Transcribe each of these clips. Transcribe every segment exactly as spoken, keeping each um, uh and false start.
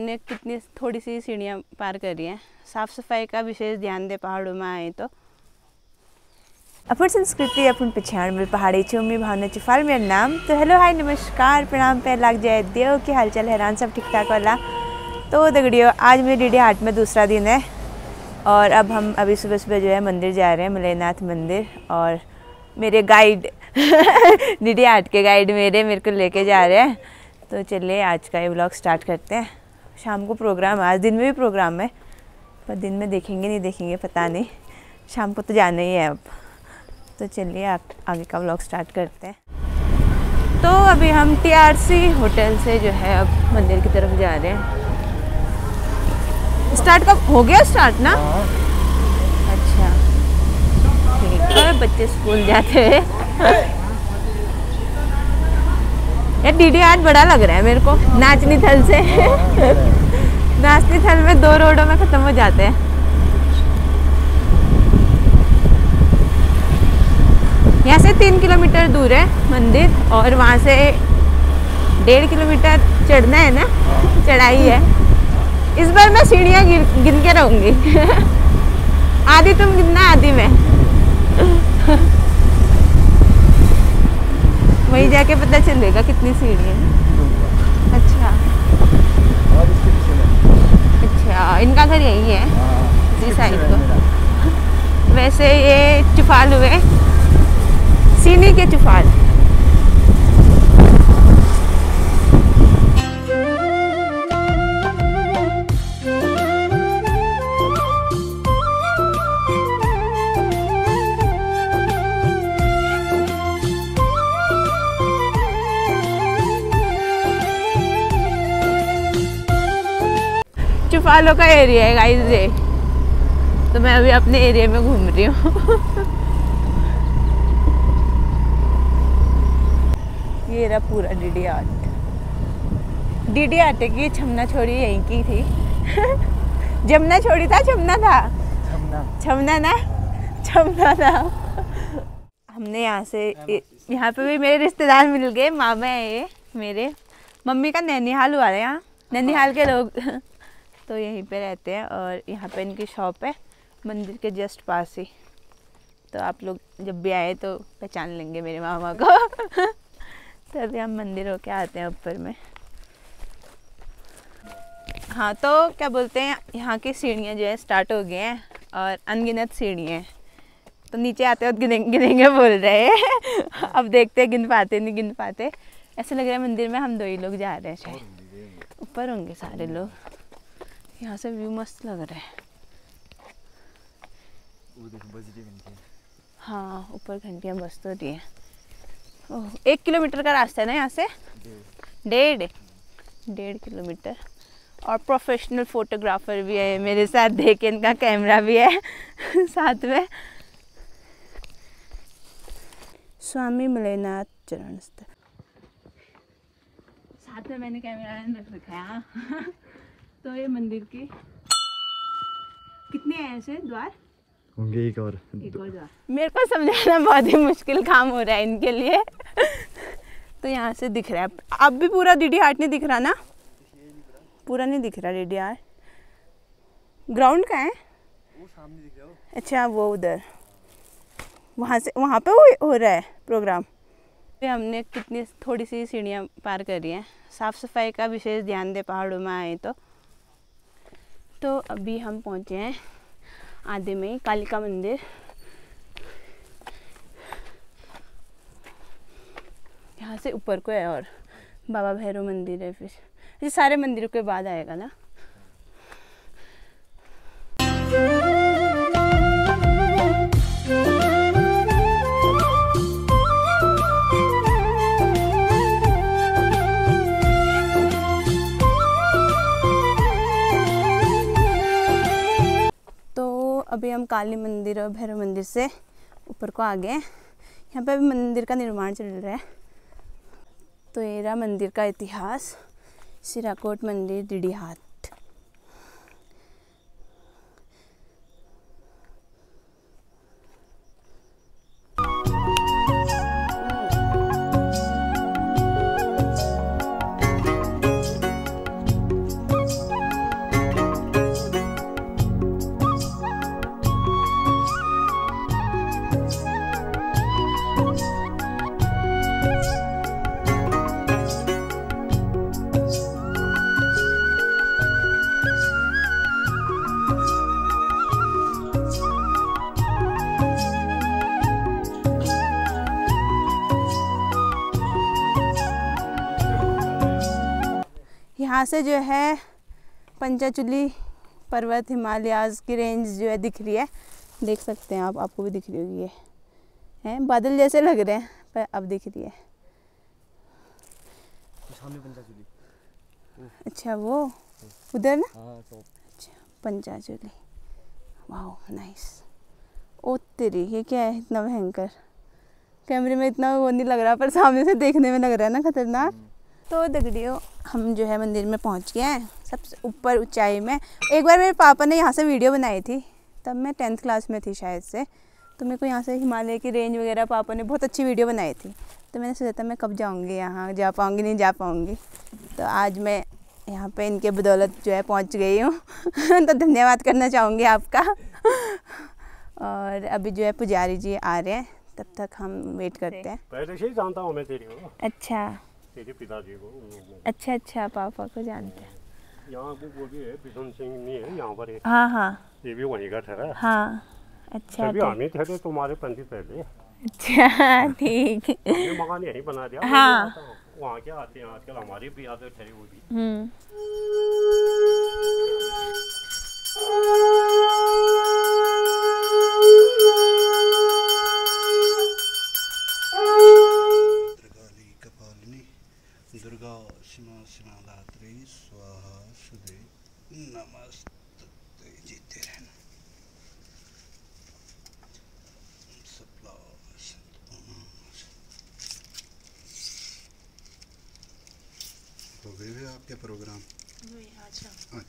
हमने कितनी थोड़ी सी सीढ़ियाँ पार करी हैं। साफ़ सफाई का विशेष ध्यान दे पहाड़ों में आए तो। अपन संस्कृति अपन पहचान में पहाड़ी चुम्मी भावना चुफाल मेरा नाम। तो हेलो हाय नमस्कार प्रणाम पे लाग जाए देव की हालचाल हैरान सब ठीक ठाक वाला। तो दगड़ियों आज मेरे डीडी हाट में दूसरा दिन है और अब हम अभी सुबह सुबह जो है मंदिर जा रहे हैं, मलयनाथ मंदिर। और मेरे गाइड डीडी हाट के गाइड मेरे मेरे को लेके जा रहे हैं। तो चलिए आज का ये व्लॉग स्टार्ट करते हैं। शाम को प्रोग्राम, आज दिन में भी प्रोग्राम है पर दिन में देखेंगे नहीं देखेंगे पता नहीं, शाम को तो जाना ही है अब। तो चलिए आप आगे का व्लॉग स्टार्ट करते हैं। तो अभी हम टीआरसी होटल से जो है अब मंदिर की तरफ जा रहे हैं। स्टार्ट कब हो गया? स्टार्ट ना, अच्छा ठीक है। बच्चे स्कूल जाते हैं। यार डीडी हाट बड़ा लग रहा है मेरे को, नाचनी थल से नाचनी थल में दो रोडों में ख़त्म हो जाते हैं। यहाँ से तीन किलोमीटर दूर है मंदिर और वहाँ से डेढ़ किलोमीटर चढ़ना है ना, चढ़ाई है। इस बार मैं सीढ़ियाँ गिन गिन के रहूँगी आधी तुम गिनना आधी मैं वहीं जाके पता चलेगा कितनी सीढ़ी है। अच्छा अच्छा, इनका घर यही है इसी साइड को। वैसे ये चुफाल हुए सीनी के चुफाल। चुफालों का एरिया है गाइस ये। तो मैं अभी अपने एरिया में घूम रही हूँ। ये रहा पूरा डीडी हाट। डीडी हाट की छमना छोड़ी यहीं की थी। जमना छोड़ी था, छमना था, छमना ना, छमना था। हमने यहाँ से यहाँ पे भी मेरे रिश्तेदार मिल गए, मामा है ये मेरे। मम्मी का नैनीहाल हुआ है यहाँ, नैनीहाल के लोग तो यहीं पे रहते हैं और यहाँ पे इनकी शॉप है मंदिर के जस्ट पास ही। तो आप लोग जब भी आए तो पहचान लेंगे मेरे मामा को। तो अभी हम मंदिर होके आते हैं ऊपर में। हाँ तो क्या बोलते हैं, यहाँ की सीढ़ियाँ जो है स्टार्ट हो गई हैं और अनगिनत सीढ़ियाँ हैं। तो नीचे आते वक्त गिनेंगे गिनेंगे बोल रहे हैं। अब देखते हैं गिन पाते नहीं गिन पाते। ऐसा लग रहा है मंदिर में हम दो ही लोग जा रहे हैं, शायद ऊपर होंगे सारे लोग। यहाँ से व्यू मस्त लग रहा है। हाँ ऊपर घंटियाँ मस्त हो रही हैं। ओह एक किलोमीटर का रास्ता है ना यहाँ से, डेढ़ डेढ़ किलोमीटर। और प्रोफेशनल फोटोग्राफर भी है मेरे साथ, देखे इनका कैमरा भी है साथ में। स्वामी मलयनाथ चरण स्थल साथ में मैंने कैमरा रख रखा है। हाँ तो ये मंदिर के कितने हैं ऐसे द्वार होंगे? एक और एक और द्वार। मेरे को समझाना बहुत ही मुश्किल काम हो रहा है इनके लिए। तो यहाँ से दिख रहा है अब भी पूरा डीडी हाट नहीं दिख रहा ना, पूरा नहीं दिख रहा डीडी हाट। ग्राउंड का है वो सामने दिख रहा है। अच्छा वो उधर वहाँ से वहाँ पे हो, हो रहा है प्रोग्राम। हमने कितनी थोड़ी सी सीढ़ियाँ पार करी हैं। साफ़ सफाई का विशेष ध्यान दे पहाड़ों में आए तो। तो अभी हम पहुँचे हैं आधे में कालिका मंदिर। यहाँ से ऊपर को है और बाबा भैरव मंदिर है। फिर ये सारे मंदिरों के बाद आएगा ना। अभी हम काली मंदिर और भैरव मंदिर से ऊपर को आ गए हैं। यहाँ पे अभी मंदिर का निर्माण चल रहा है। तो ये रहा मंदिर का इतिहास, सिराकोट मंदिर डीडी हाट। यहाँ से जो है पंचाचूली पर्वत हिमालयाज़ की रेंज जो है दिख रही है, देख सकते हैं आप, आपको भी दिख रही होगी। ये हैं बादल जैसे लग रहे हैं पर अब दिख रही है। सामने पंचाचूली। अच्छा वो उधर ना। हाँ तो अच्छा पंचाचूली, वाह नाइस। ओ तेरी, ये क्या है इतना भयंकर, कैमरे में इतना वो नहीं लग रहा पर सामने से देखने में लग रहा है ना खतरनाक। तो दगड़ियों हम जो है मंदिर में पहुंच गए हैं, सबसे ऊपर ऊंचाई में। एक बार मेरे पापा ने यहाँ से वीडियो बनाई थी, तब मैं टेंथ क्लास में थी शायद से, तो मेरे को यहाँ से हिमालय की रेंज वगैरह पापा ने बहुत अच्छी वीडियो बनाई थी। तो मैंने सोचा था मैं कब जाऊँगी यहाँ, जा पाऊँगी नहीं जा पाऊँगी। तो आज मैं यहाँ पे इनके बदौलत जो है पहुँच गई हूँ तो धन्यवाद करना चाहूँगी आपका। और अभी जो है पुजारी जी आ रहे हैं, तब तक हम वेट करते हैं। पहले से ही जानता हूँ मैं तेरी को, अच्छा तेरे पिताजी को। अच्छा अच्छा पापा को जानते हैं। यहाँ वो वो भी है, बिशन सिंह नहीं है यहाँ पर एक, हाँ हाँ ये भी वहीं का ठहरा। हाँ अच्छा सभी तो- हम ही थे तुम्हारे पंथी पहले। अच्छा ठीक। हमने मकान यहीं बना दिया। हाँ। वहाँ क्या आते हैं आजकल, हमारी भी आते ठहरी वो भी। हम्म भद्रकाली कपालिनी दुर्गा सीमा सीमाधात्री स्वाहा सुदे नमस्ते। जीते रहना। सपला हो गए हैं आपके प्रोग्राम? अच्छा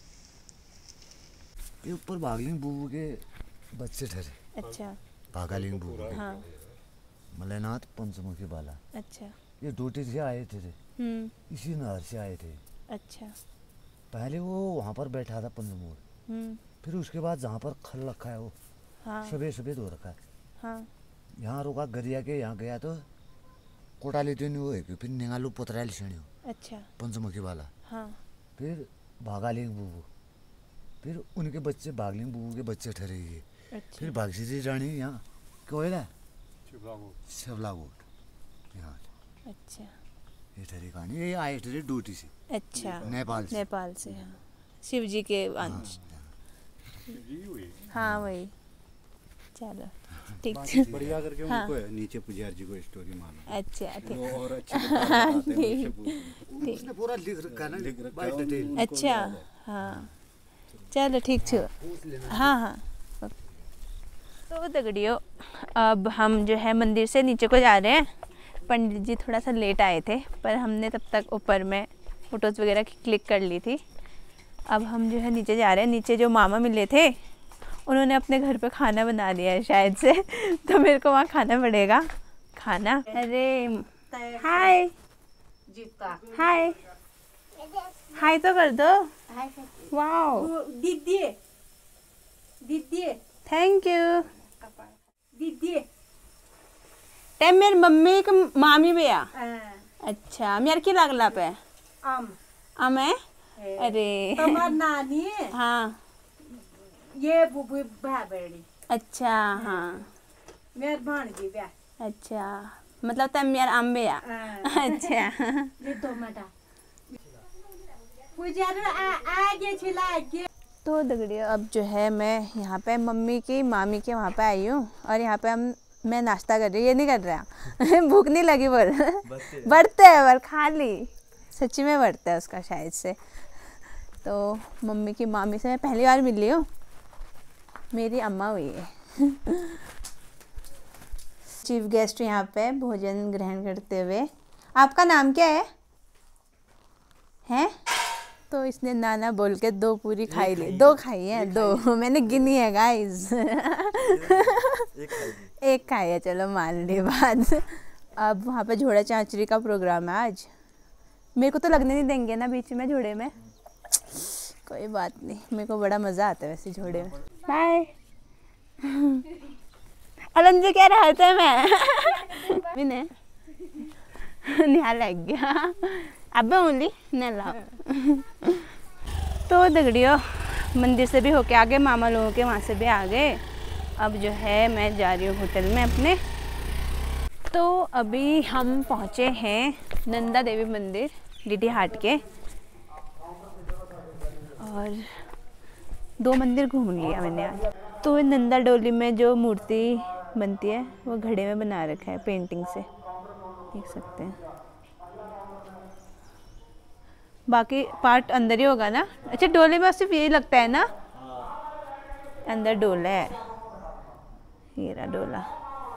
ये ऊपर भागलिंग बुबू के बच्चे ठहरे। अच्छा भागालिंग बुबू के हाँ मलयनाथ पंचमुखी बाला, अच्छा ये ड्यूटी से आए थे, थे। हम्म इसी नहर से आए थे। अच्छा पहले वो वहाँ पर बैठा था पंचमोर, हम्म फिर उसके बाद जहाँ पर खल रखा है वो हाँ सफेद सफेद हो रखा है, हाँ यहाँ रुका गरिया के, यहाँ गया तो कोटाली तो नहीं हुए कि फिर निगालू पोतराल छेड़ी अच्छा पंचमुखी वाला, हाँ फिर भागालिंग बुबू, फिर उनके बच्चे भागलिंग बुबू के बच्चे ठहरे ये, अच्छा फिर भागसी रानी यहाँ कोयला शिवलागोट। शिवलागोट यहाँ अच्छा ये ठहरी कहानी। ये आए ठहरे ड्यूटी से अच्छा नेपाल से। नेपाल से हाँ, शिव जी के अंश। जी हुई। हाँ वही, चलो ठीक। बढ़िया करके हाँ। उनको है, नीचे पुजारी जी को स्टोरी मालूम। अच्छा ठीक वो और अच्छे से बताते हैं, उनसे ठीक पूछो। ठीक उसने पूरा लिख रखा है ना, लिख रखा बाय है, डिटेल। उनको अच्छा याद है। हाँ चलो ठीक छो। हाँ हाँ तो दगड़ियों अब हम जो है मंदिर से नीचे को जा रहे हैं। पंडित जी थोड़ा सा लेट आए थे पर हमने तब तक ऊपर में फ़ोटोज़ वगैरह क्लिक कर ली थी। अब हम जो है नीचे जा रहे हैं। नीचे जो मामा मिले थे उन्होंने अपने घर पे खाना बना लिया है शायद से, तो मेरे को वहाँ खाना पड़ेगा खाना। अरे हाय हाय हाय तो कर दो। वाओ दीदी दीदी थैंक यू। दीदी ते मेरी मम्मी के मामी भी आ। हाँ, अच्छा मेरे की लागला पे आम आम है। अरे हमार नानी है, हाँ ये बुबू भाई बड़ी अच्छा हाँ मेरे भांजी ब्याह। अच्छा मतलब तब मेरे आम भी आ। हाँ, अच्छा ये तो मटा पुजारी आ आगे छिला आगे। तो दगड़ियों अब जो है मैं यहाँ पे मम्मी की मामी के वहाँ पे आई हूँ और यहाँ पे हम मैं नाश्ता कर रही हूँ, ये नहीं कर रहा भूख नहीं लगी बोल बढ़ते है पर खा ली, सच्ची में बढ़ता है उसका शायद से। तो मम्मी की मामी से मैं पहली बार मिली हूँ, मेरी अम्मा हुई है चीफ गेस्ट यहाँ पे भोजन ग्रहण करते हुए। आपका नाम क्या है हैं? तो इसने नाना बोल के दो पूरी खाई ली, दो खाई है, दो मैंने गिनी है गाइस एक खाई है, चलो मान ली बात। अब वहाँ पे झोड़ा चांचरी का प्रोग्राम है आज, मेरे को तो लगने नहीं देंगे ना बीच में झोड़े में, कोई बात नहीं, मेरे को बड़ा मज़ा आता है वैसे झोड़े में। बाय अलन जी कह रहा था मैं मैंने निहाल लग गया अब ओनली न लाओ। तो दगड़ियों मंदिर से भी होके आ गए, मामा लोगों के वहाँ से भी आ गए। अब जो है मैं जा रही हूँ होटल में अपने। तो अभी हम पहुँचे हैं नंदा देवी मंदिर डीडी हाट के। और दो मंदिर घूम लिया मैंने आज। तो नंदा डोली में जो मूर्ति बनती है वो घड़े में बना रखा है पेंटिंग से, देख सकते हैं। बाकी पार्ट अंदर ही होगा ना। अच्छा, डोले में सिर्फ यही लगता है ना, अंदर डोला है, ये रहा डोला।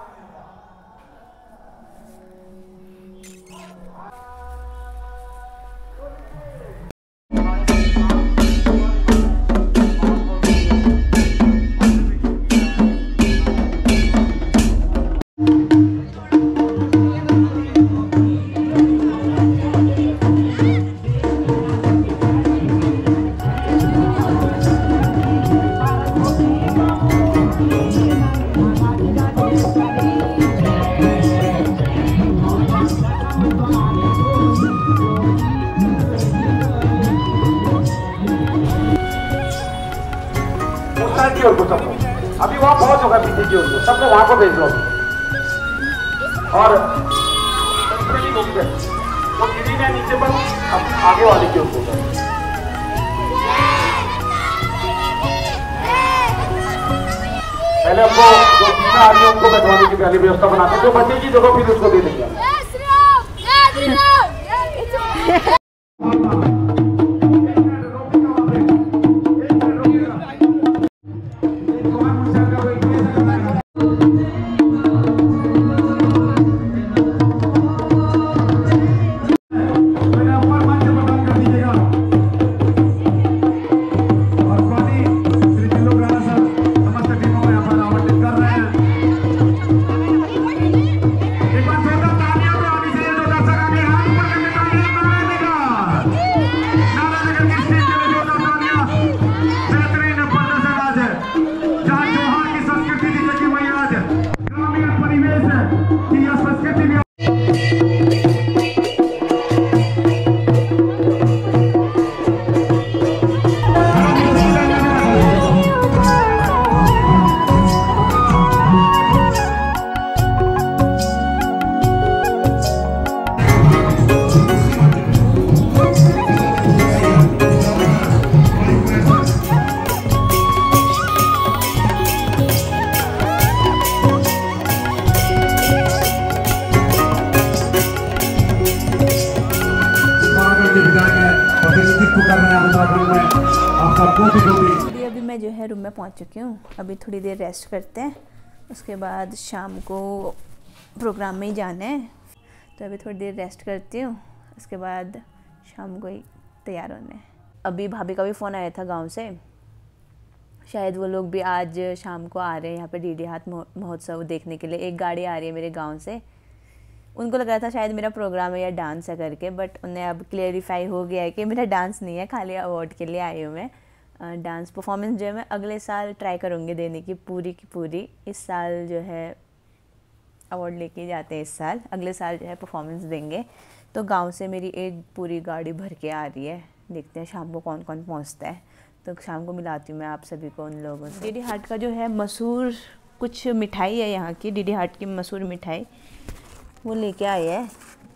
अभी वहाँ पहुंच होगा पीछे की ओर को, सबको वहां को भेज दो। और वो गिरी ने नीचे पर आगे वाले की ओर को। पहले हमको जो तीन आ रही है उनको बैठवाने की पहली व्यवस्था बनाते हैं, जो बच्चे की जगह फिर उसको दे देंगे। अभी अभी मैं जो है रूम में पहुंच चुकी हूँ। अभी थोड़ी देर रेस्ट करते हैं, उसके बाद शाम को प्रोग्राम में ही जाना है। तो अभी थोड़ी देर रेस्ट करती हूँ, उसके बाद शाम को ही तैयार होना है। अभी भाभी का भी फ़ोन आया था गांव से, शायद वो लोग भी आज शाम को आ रहे हैं यहाँ पे डीडी हाथ महोत्सव देखने के लिए। एक गाड़ी आ रही है मेरे गाँव से। उनको लग रहा था शायद मेरा प्रोग्राम है या डांस है करके, बट उन्हें अब क्लियरिफाई हो गया है कि मेरा डांस नहीं है, खाली अवार्ड के लिए आई हूँ मैं। डांस परफॉर्मेंस जो है मैं अगले साल ट्राई करूँगी देने की पूरी की पूरी। इस साल जो है अवार्ड लेके जाते हैं, इस साल अगले साल जो है परफॉर्मेंस देंगे। तो गांव से मेरी एक पूरी गाड़ी भर के आ रही है, देखते हैं शाम को कौन कौन पहुँचता है। तो शाम को मिलाती हूँ मैं आप सभी को उन लोगों से। डीडी हाट का जो है मशहूर कुछ मिठाई है यहाँ की, डीडी हाट की मशहूर मिठाई वो लेके आए हैं।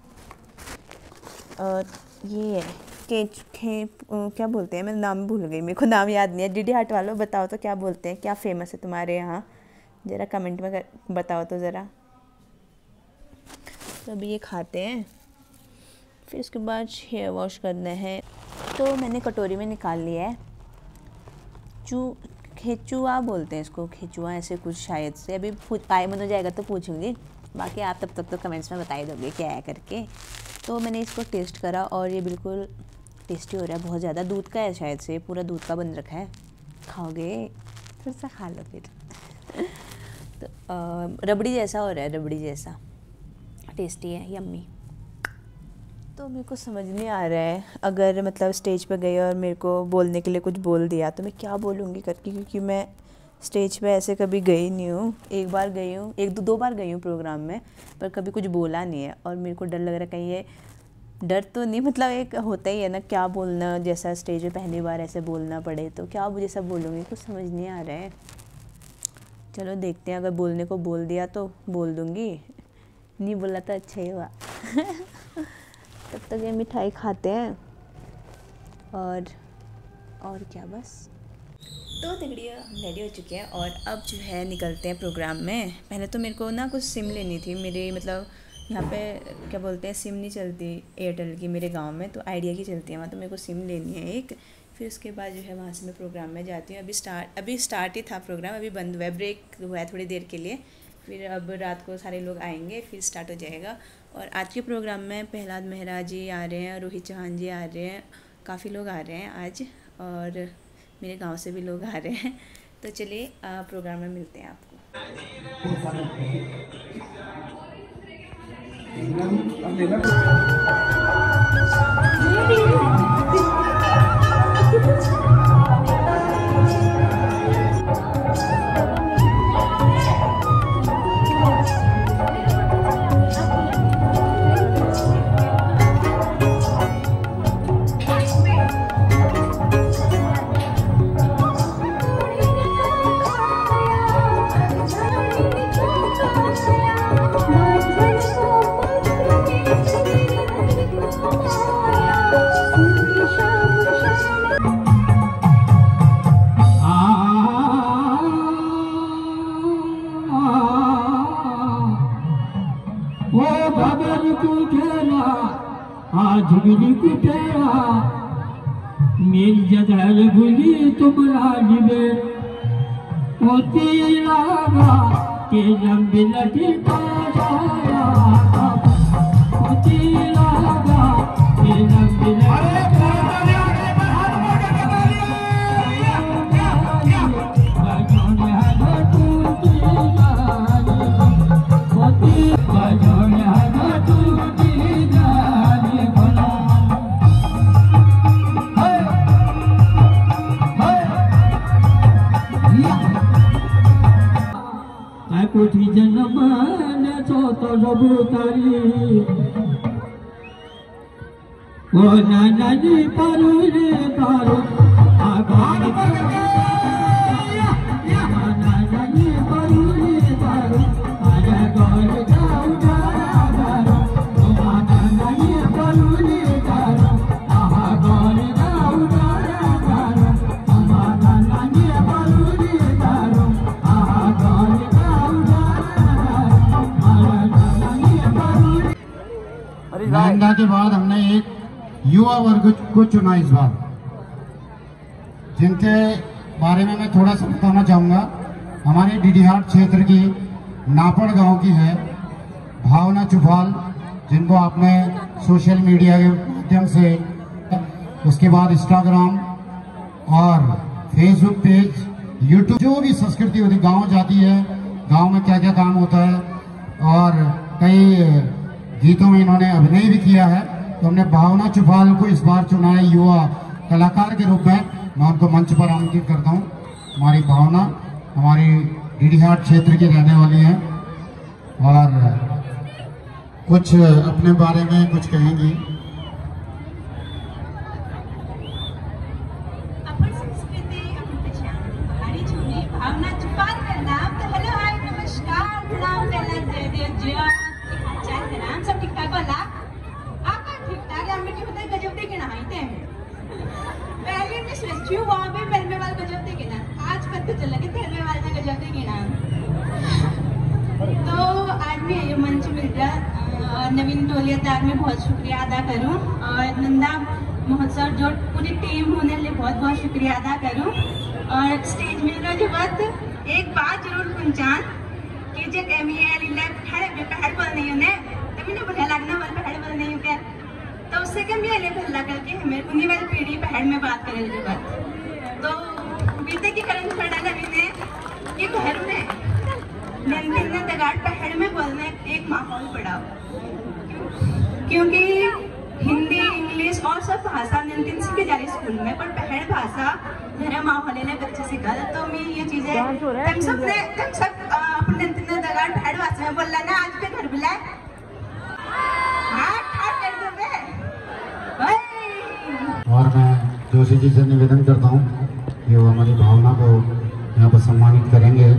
और ये है केच खे क्या बोलते हैं, मैं नाम भूल गई, मेरे को नाम याद नहीं है। डीडी हाट वालों बताओ तो क्या बोलते हैं, क्या फेमस है तुम्हारे यहाँ, ज़रा कमेंट में बताओ तो ज़रा। तो अभी ये खाते हैं, फिर उसके बाद हेयर वॉश करना है। तो मैंने कटोरी में निकाल लिया है चू खेचुआ बोलते हैं इसको, खेचुआ ऐसे कुछ शायद से। अभी टाइम हो जाएगा तो पूछूंगी, बाकी आप तब तक तो कमेंट्स में बता ही दोगे क्या है करके। तो मैंने इसको टेस्ट करा और ये बिल्कुल टेस्टी हो रहा है, बहुत ज़्यादा। दूध का है शायद से, पूरा दूध का बन रखा है। खाओगे थोड़ा सा खा लो फिर। तो आ, रबड़ी जैसा हो रहा है, रबड़ी जैसा टेस्टी है, यम्मी। तो मेरे को समझ नहीं आ रहा है, अगर मतलब स्टेज पर गई और मेरे को बोलने के लिए कुछ बोल दिया तो मैं क्या बोलूँगी करके, क्योंकि मैं स्टेज पे ऐसे कभी गई नहीं हूँ। एक बार गई हूँ, एक दो दो बार गई हूँ प्रोग्राम में, पर कभी कुछ बोला नहीं है। और मेरे को डर लग रहा है कहीं ये, डर तो नहीं मतलब एक होता ही है ना क्या बोलना, जैसा स्टेज पे पहली बार ऐसे बोलना पड़े तो क्या मुझे सब बोलूँगी, कुछ समझ नहीं आ रहा है। चलो देखते हैं, अगर बोलने को बोल दिया तो बोल दूँगी, नहीं बोला तो अच्छा ही हुआ। तब तक ये मिठाई खाते हैं और और क्या बस। तो तिगड़िया हम रेडी हो चुके हैं और अब जो है निकलते हैं प्रोग्राम में। पहले तो मेरे को ना कुछ सिम लेनी थी, मेरे मतलब यहाँ पे क्या बोलते हैं सिम नहीं चलती एयरटेल की मेरे गांव में, तो आइडिया की चलती है वहाँ, तो मेरे को सिम लेनी है एक। फिर उसके बाद जो है वहाँ से मैं प्रोग्राम में जाती हूँ। अभी स्टार्ट अभी स्टार्ट ही था प्रोग्राम, अभी बंद हुआ है, ब्रेक हुआ है थोड़ी देर के लिए। फिर अब रात को सारे लोग आएंगे, फिर स्टार्ट हो जाएगा। और आज के प्रोग्राम में प्रहलाद मेहरा जी आ रहे हैं, रोहित चौहान जी आ रहे हैं, काफ़ी लोग आ रहे हैं आज, और मेरे गांव से भी लोग आ रहे हैं। तो चलिए प्रोग्राम में मिलते हैं आपको। झुगली कुटेरा मेरी जगह गुली तुमरा जिबे होती लागा के लंबी लटी पाया होती लागा के लंबी लटी कोठी जन्म ने चौथ रबुतारी ओ नानी पारू रे तारो आगान नानी पारू रे तारो आजा गौर जाऊ तारो ओ नानी पारू रे तारो आहा गौर जाऊ तारो आहा नानी पारू रे तारो आहा गौर नालंदा के बाद हमने एक युवा वर्ग को चुना इस बार, जिनके बारे में मैं थोड़ा सा बताना चाहूँगा। हमारे डीडीहाट क्षेत्र की नापड़ गांव की है भावना चुफाल, जिनको आपने सोशल मीडिया के माध्यम से, उसके बाद इंस्टाग्राम और फेसबुक पेज, यूट्यूब, जो भी संस्कृति होती गाँव जाती है, गाँव में क्या क्या काम होता है, और कई गीतों में इन्होंने अभिनय भी किया है। तो हमने भावना चुफाल को इस बार चुना है युवा कलाकार के रूप में। मैं उनको मंच पर आमंत्रित करता हूँ। हमारी भावना हमारी डीडीहाट क्षेत्र की रहने वाली है और कुछ अपने बारे में कुछ कहेंगी। अपन संस्कृति अपन पहचान हमारी छुनी भावना चुफाल का नाम। तो हेलो हाय नमस्कार प्रणाम पहला जय देव जय राम, सब ठीक ठाक वाला आका ठीक ठाक है। हमें पता है गजब देखे ना आते हैं पहले मैं सोचती हूँ वहाँ पे पहले वाल गजब देखे ना, आज पता चला कि पहले वाल में गजब देखे ना। तो आज मैं ये मंच मिल रहा नवीन टोलियादार में बहुत शुक्रिया अदा करूँ, और नंदा महोत्सव जो पूरी टीम होने लिए बहुत बहुत शुक्रिया अदा करूँ। और स्टेज मिलने के बाद एक बात जरूर पहचान कि जो कमी है लीला पहाड़ पे पहाड़ बोल नहीं होने तभी ना बढ़िया लगना वाल पहाड़ बोल नहीं होते, तो उससे कम ये ले भला करके हमें उन्हीं वाली पीढ़ी पहाड़ में बात करें जो बात। तो बीते की करण पड़ा लगी ने कि घर में नंदिन ने दगाड़ पहाड़ में बोलने एक माहौल पड़ा, क्योंकि हिंदी इंग्लिश और सब भाषा नंदिन सीखे जा रही स्कूल में, पर पहाड़ भाषा मेरा माहौल है बच्चे से गलत। तो मैं ये चीजें तम सब ने तम सब अपने नंदिन ने दगाड़ पहाड़ भाषा में बोलना ना आज पे घर बुलाए हाथ हाथ कर दो बे। और मैं जोशी जी से निवेदन करता हूँ कि वो हमारी भावना को यहाँ पर सम्मानित करेंगे।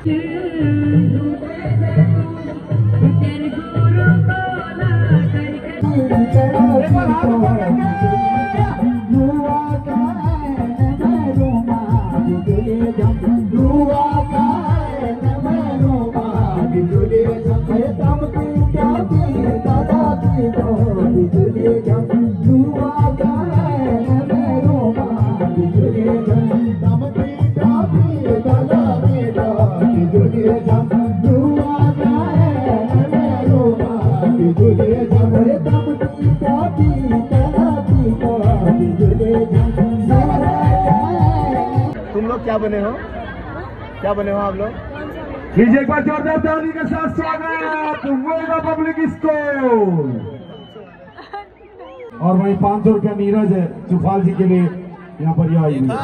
तुम लोग क्या बने हो? क्या बने हो आप लोग? लीजिए एक बार जोरदार ताली के साथ स्वागत वेगा पब्लिक स्कूल। और वही पाँच सौ रुपया नीरज है चुफाल जी के लिए यहाँ पर आई हुई।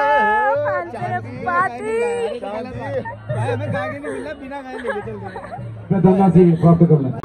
मैं धन्ना से प्राप्त कर लें।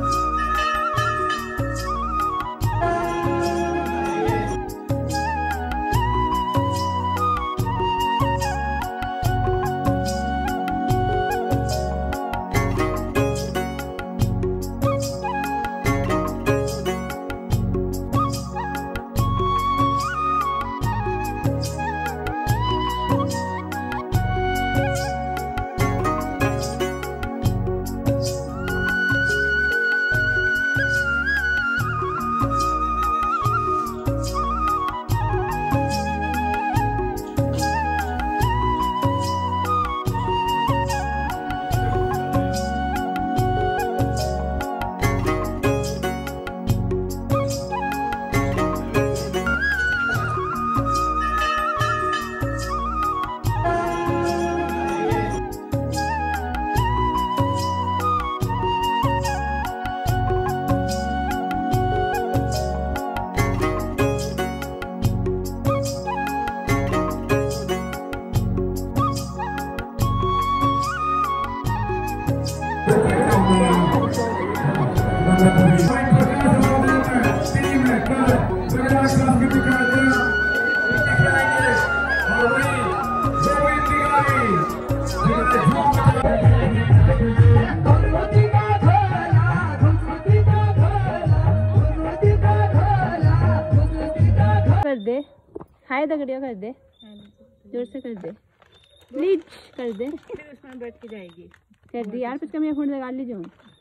कर दे, हाय दगड़ियों कर दे, जोर से कर दे, प्लीज कर दे। उसमें बैठ के जाएगी। कर दी यार, कुछ कम फोन लगा लीजिए।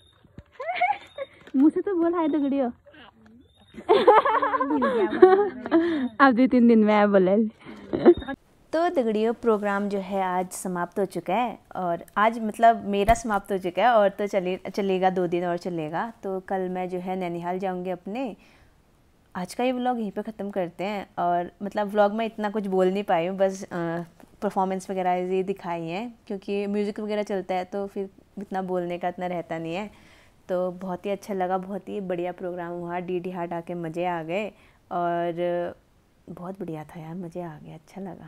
मुझसे तो बोल हाय दगड़ियों। अब दो तीन दिन में आया बोले। तो दगड़ियों प्रोग्राम जो है आज समाप्त हो चुका है, और आज मतलब मेरा समाप्त हो चुका है, और तो चले चलेगा दो दिन और चलेगा। तो कल मैं जो है नैनीहाल जाऊंगी अपने। आज का ये व्लॉग यहीं पे ख़त्म करते हैं। और मतलब व्लॉग में इतना कुछ बोल नहीं पाई हूँ, बस परफॉर्मेंस वगैरह ये दिखाई हैं, क्योंकि म्यूज़िक वगैरह चलता है तो फिर इतना बोलने का इतना रहता नहीं है। तो बहुत ही अच्छा लगा, बहुत ही बढ़िया प्रोग्राम हुआ। डी डी हाट आके मज़े आ गए, और बहुत बढ़िया था यार, मज़े आ गए, अच्छा लगा।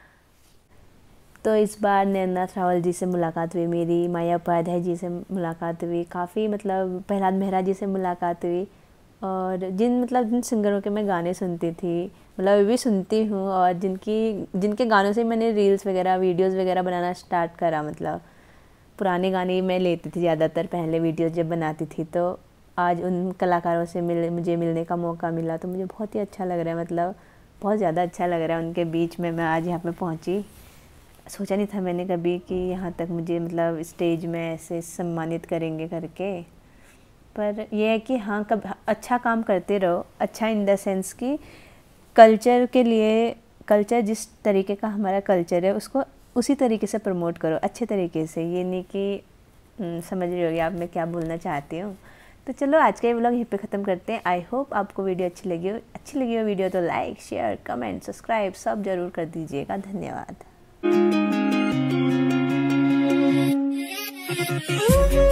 तो इस बार नैननाथ रावल जी से मुलाकात हुई मेरी, माया उपाध्याय जी से मुलाकात हुई, काफ़ी मतलब प्रहलाद मेहरा जी से मुलाकात हुई, और जिन मतलब जिन सिंगरों के मैं गाने सुनती थी, मतलब अभी भी सुनती हूँ, और जिनकी जिनके गानों से मैंने रील्स वगैरह वीडियोस वगैरह बनाना स्टार्ट करा। मतलब पुराने गाने मैं लेती थी ज़्यादातर पहले वीडियोस जब बनाती थी। तो आज उन कलाकारों से मिल मुझे मिलने का मौका मिला, तो मुझे बहुत ही अच्छा लग रहा है, मतलब बहुत ज़्यादा अच्छा लग रहा है। उनके बीच में मैं आज यहाँ पर पहुँची। सोचा नहीं था मैंने कभी कि यहाँ तक मुझे मतलब स्टेज में ऐसे सम्मानित करेंगे करके। पर यह है कि हाँ, कब अच्छा काम करते रहो, अच्छा इन द सेंस कि कल्चर के लिए, कल्चर जिस तरीके का हमारा कल्चर है उसको उसी तरीके से प्रमोट करो, अच्छे तरीके से। ये नहीं कि समझ रही होगी आप मैं क्या बोलना चाहती हूँ। तो चलो आज का ये व्लॉग यहीं पे ख़त्म करते हैं। आई होप आपको वीडियो अच्छी लगी हो। अच्छी लगी हो वीडियो तो लाइक, शेयर, कमेंट, सब्सक्राइब सब ज़रूर कर दीजिएगा। धन्यवाद।